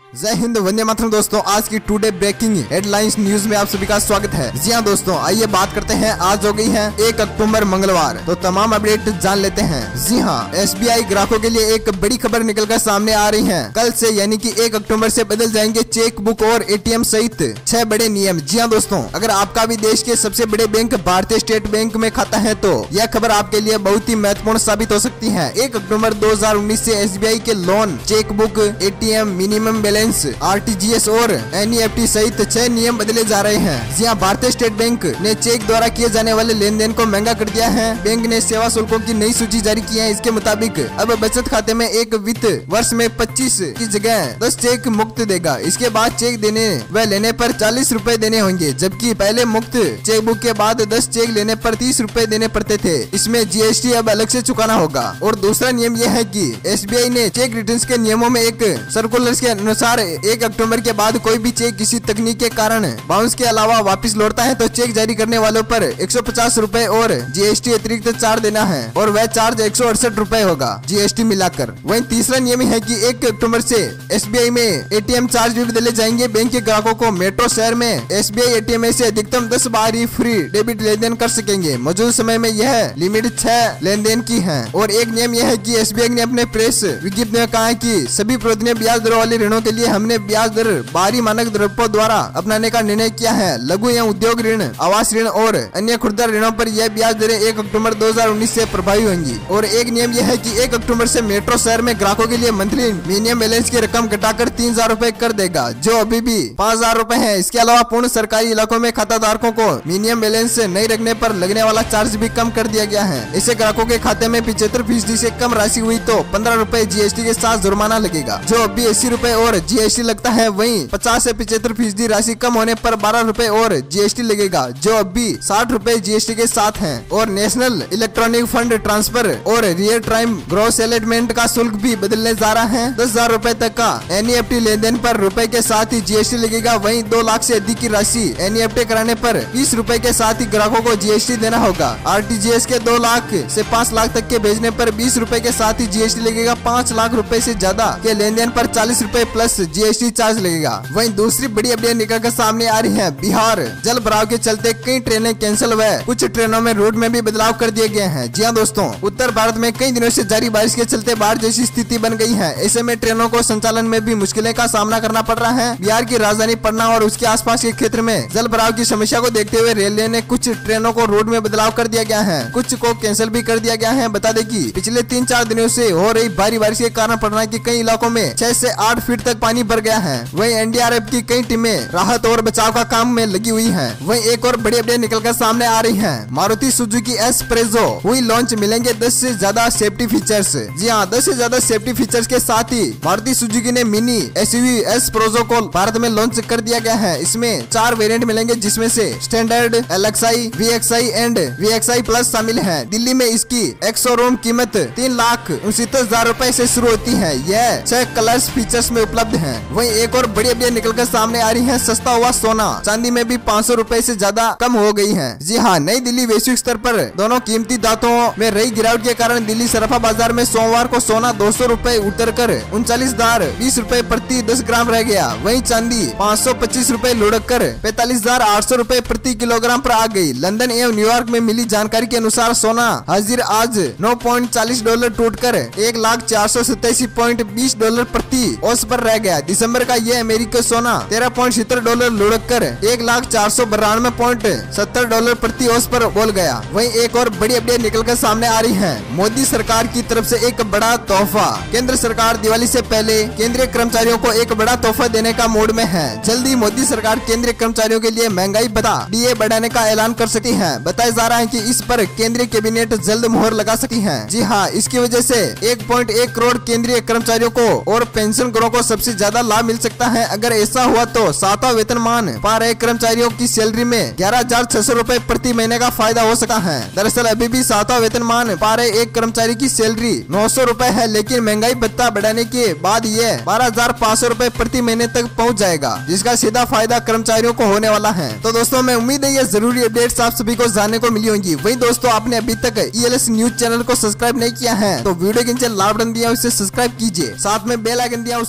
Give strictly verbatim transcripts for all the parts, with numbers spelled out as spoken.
जय हिंद, वंदे मातरम। दोस्तों, आज की टुडे ब्रेकिंग हेडलाइंस न्यूज में आप सभी का स्वागत है। जी हाँ दोस्तों, आइए बात करते हैं। आज हो गई है एक अक्टूबर मंगलवार, तो तमाम अपडेट जान लेते हैं। जी हाँ, एस बी आई ग्राहकों के लिए एक बड़ी खबर निकलकर सामने आ रही है। कल से यानी कि एक अक्टूबर से बदल जाएंगे चेक बुक और ए टी एम सहित छह बड़े नियम। जी हाँ दोस्तों, अगर आपका भी देश के सबसे बड़े बैंक भारतीय स्टेट बैंक में खाता है तो यह खबर आपके लिए बहुत ही महत्वपूर्ण साबित हो सकती है। एक अक्टूबर दो हजार उन्नीस से एस बी आई के loan, cheque book, A T M, minimum balance, R T G S और एन ई एफ टी सहित छह नियम बदले जा रहे हैं। जी हाँ, भारतीय स्टेट बैंक ने चेक द्वारा किए जाने वाले लेन देन को महंगा कर दिया है। बैंक ने सेवा शुल्कों की नई सूची जारी की है। इसके मुताबिक अब बचत खाते में एक वित्त वर्ष में पच्चीस की जगह दस चेक मुक्त देगा। इसके बाद चेक देने व लेने पर चालीस रूपए देने होंगे, जबकि पहले मुक्त चेक बुक के बाद दस चेक लेने पर तीस रूपए देने पड़ते थे। इसमें जी एस टी अब अलग से चुकाना होगा। और दूसरा नियम यह है कि एस बी आई ने चेक रिटर्न के नियमों में एक सर्कुलर के अनुसार एक अक्टूबर के बाद कोई भी चेक किसी तकनीक के कारण बाउंस के अलावा वापस लौटता है तो चेक जारी करने वालों पर एक सौ पचास रूपए और जी एस टी अतिरिक्त चार्ज देना है, और वह चार्ज एक सौ अड़सठ रूपए होगा जी एस टी मिलाकर। वहीं तीसरा नियम है कि एक अक्टूबर से एस बी आई में ए टी एम चार्ज भी बदले जाएंगे। बैंक के ग्राहकों को मेट्रो शहर में S B I A T M से अधिकतम दस बार ही फ्री डेबिट लेन देन कर सकेंगे। मौजूदा समय में यह लिमिट छह लेन देन की है। और एक नियम यह है कि एस बी आई ने अपने प्रेस विज्ञप्ति में कहा है कि सभी प्रतिदिन ब्याज दरों वाले ऋणों के लिए हमने ब्याज दर बाहरी मानक द्रव्यों द्वारा अपनाने का निर्णय किया है। लघु या उद्योग ऋण, आवास ऋण और अन्य खुदरा ऋणों पर यह ब्याज दरें एक अक्टूबर दो हजार उन्नीस से प्रभावी होंगी। और एक नियम यह है कि एक अक्टूबर से मेट्रो शहर में ग्राहकों के लिए मंथली मिनिमम बैलेंस की रकम घटाकर तीन हजार रूपए कर देगा, जो अभी भी पाँच हजार रूपए है। इसके अलावा पूर्ण सरकारी इलाकों में खाता धारकों को मिनिमम बैलेंस नहीं रखने पर लगने वाला चार्ज भी कम कर दिया गया है। इससे ग्राहकों के खाते में पिछहत्तर फीसदी से कम राशि हुई तो पंद्रह रूपए जी एस टी के साथ जुर्माना लगेगा, जो अभी अस्सी रूपए और जी एस टी लगता है। वहीं पचास से पिछहत्तर फीसदी राशि कम होने पर बारह रूपए और जी एस टी लगेगा, जो अभी साठ रूपए जी एस टी के साथ है। और नेशनल इलेक्ट्रॉनिक फंड ट्रांसफर और रियल टाइम ग्रॉस सेटलमेंट का शुल्क भी बदलने जा रहा है। दस हजार रूपए तक का एन ई एफ टी लेन देन पर रुपए के साथ ही जी एस टी लगेगा। वहीं दो लाख से अधिक की राशि एन ई एफ टी कराने पर बीस रूपए के साथ ही ग्राहकों को जी एस टी देना होगा। आर टी जी एस के दो लाख से पाँच लाख तक के भेजने पर बीस रूपए के साथ ही जी एस टी लगेगा। पाँच लाख रूपए से ज्यादा के लेन देन पर चालीस रूपए plus G S T charge लगेगा। वहीं दूसरी बड़ी अपडेट निकल कर सामने आ रही है। बिहार जल भराव के चलते कई ट्रेनें कैंसिल हुए, कुछ ट्रेनों में रूट में भी बदलाव कर दिए गए हैं। जी हाँ दोस्तों, उत्तर भारत में कई दिनों से जारी बारिश के चलते बाढ़ जैसी स्थिति बन गई है। ऐसे में ट्रेनों को संचालन में भी मुश्किलें का सामना करना पड़ रहा है। बिहार की राजधानी पटना और उसके आसपास के क्षेत्र में जल भराव की समस्या को देखते हुए रेलवे ने कुछ ट्रेनों को रूट में बदलाव कर दिया गया है, कुछ को कैंसिल भी कर दिया गया है। बता दें कि पिछले तीन चार दिनों से हो रही भारी बारिश के कारण पटना के कई इलाकों में छह से आठ फीट तक पानी भर गया है। वहीं एन डी आर एफ की कई टीमें राहत और बचाव का काम में लगी हुई हैं। वहीं एक और बड़ी अपडेट निकलकर सामने आ रही है। मारुति सुजुकी एस प्रेजो हुई लॉन्च, मिलेंगे दस से ज्यादा सेफ्टी फीचर्स। जी हाँ, दस से ज्यादा सेफ्टी फीचर्स के साथ ही मारुति सुजुकी ने mini S U V S Presso को भारत में लॉन्च कर दिया गया है। इसमें चार वेरिएंट मिलेंगे, जिसमें से standard, L X I, V X I and V X I plus शामिल है। दिल्ली में इसकी एक्स शोरूम कीमत तीन लाख उनसत्तर हजार रूपए से शुरू होती है। यह छह कलर्स फीचर्स में उपलब्ध है। वहीं एक और बड़ी अपडेट निकलकर सामने आ रही है। सस्ता हुआ सोना चांदी में भी पाँच सौ रूपए से ज्यादा कम हो गई है। जी हाँ, नई दिल्ली वैश्विक स्तर पर दोनों कीमती धातुओं में रही गिरावट के कारण दिल्ली सराफा बाजार में सोमवार को सोना दो सौ रूपए उतर कर उनचालीस हजार बीस रूपए प्रति दस ग्राम रह गया। वहीं चांदी पाँच सौ पच्चीस रूपए लुढ़क कर पैंतालीस हजार आठ सौ रूपए प्रति किलोग्राम पर आ गई। लंदन एवं न्यूयॉर्क में मिली जानकारी के अनुसार सोना हाजिर आज नौ पॉइंट चालीस डॉलर टूट कर एक लाख चार सौ सतासी पॉइंट बीस डॉलर प्रति औंस पर रह गया। दिसंबर का यह अमेरिकी सोना तेरह पॉइंट सत्तर डॉलर लुढ़क कर एक लाख चार सौ बानवे पॉइंट सत्तर डॉलर प्रति औंस पर बोल गया। वहीं एक और बड़ी अपडेट निकलकर सामने आ रही है। मोदी सरकार की तरफ से एक बड़ा तोहफा। केंद्र सरकार दिवाली से पहले केंद्रीय कर्मचारियों को एक बड़ा तोहफा देने का मूड में है। जल्दी मोदी सरकार केंद्रीय कर्मचारियों के लिए महंगाई भत्ता डी ए बढ़ाने का ऐलान कर सकती है। बताया जा रहा है कि इस पर केंद्रीय कैबिनेट जल्द मुहर लगा सकती है। जी हाँ, इसकी वजह से एक पॉइंट एक करोड़ केंद्रीय कर्मचारियों को और पेंशनरों को सबसे ज्यादा लाभ मिल सकता है। अगर ऐसा हुआ तो सातवां वेतनमान पा रहे कर्मचारियों की सैलरी में ग्यारह हजार छह सौ रूपए प्रति महीने का फायदा हो सकता है। दरअसल अभी भी सातवां वेतनमान पा रहे एक कर्मचारी की सैलरी नौ सौ रूपए है, लेकिन महंगाई भत्ता बढ़ाने के बाद ये बारह हजार पाँच सौ रूपए प्रति महीने तक पहुंच जाएगा, जिसका सीधा फायदा कर्मचारियों को होने वाला है। तो दोस्तों, मैं उम्मीद है ये जरूरी अपडेट्स आप सभी को जानने को मिली होंगी। वही दोस्तों, आपने अभी तक E L S news channel को सब्सक्राइब नहीं किया है तो वीडियो के नीचे लाल बटन दिया उसे सब्सक्राइब कीजिए, साथ में बेल आइकन दिया उसको भी दबा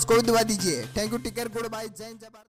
दीजिए। Thank you, take care, goodbye, जय हिंद, जय भारत।